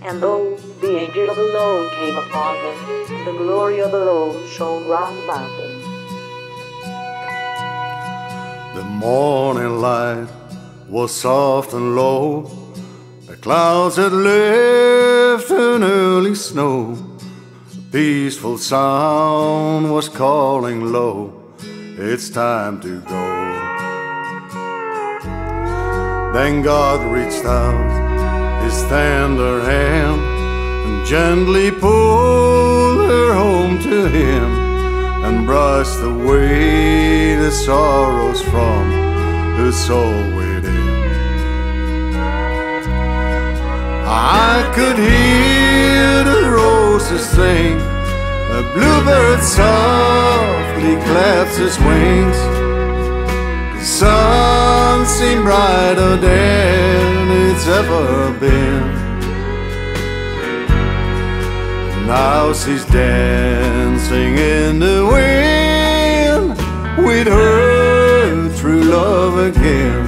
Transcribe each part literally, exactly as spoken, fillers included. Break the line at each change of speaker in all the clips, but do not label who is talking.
And though the angels alone came upon them, the glory of the Lord shone round about them.
The morning light was soft and low, the clouds had left an early snow. A peaceful sound was calling low, it's time to go. Then God reached out His tender hand and gently pulled her home to Him, and brushed away the sorrows from her soul within. I could hear the roses sing, a bluebird softly claps his wings. The sun seemed brighter than it's ever been. Now she's dancing in the wind with her true love again,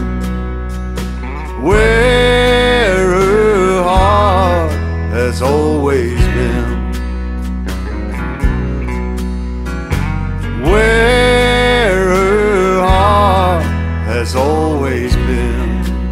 where her heart has always been. Where her heart has always been.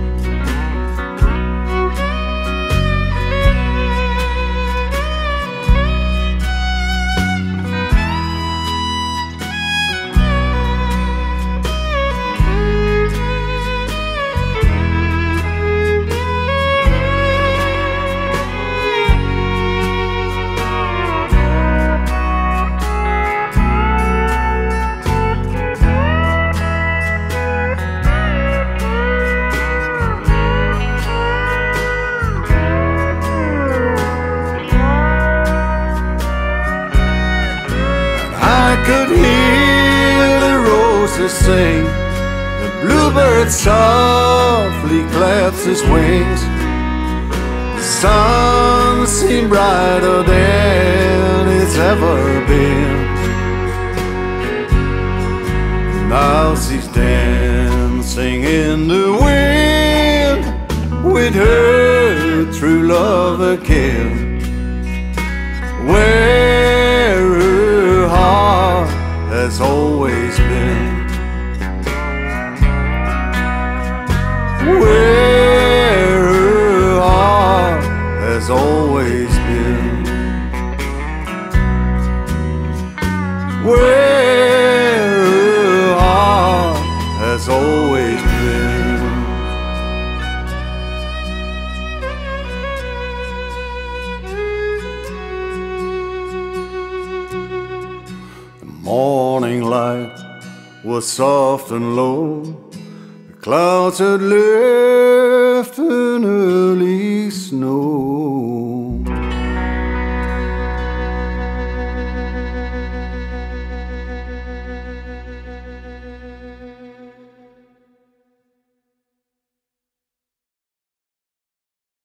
I could hear the roses sing, the bluebird softly claps his wings. The sun seemed brighter than it's ever been. Now she's dancing in the wind with her true love again, where her heart has always been. Where her heart has always been. Where her heart has always been. The morning light was soft and low, the clouds had left an early snow.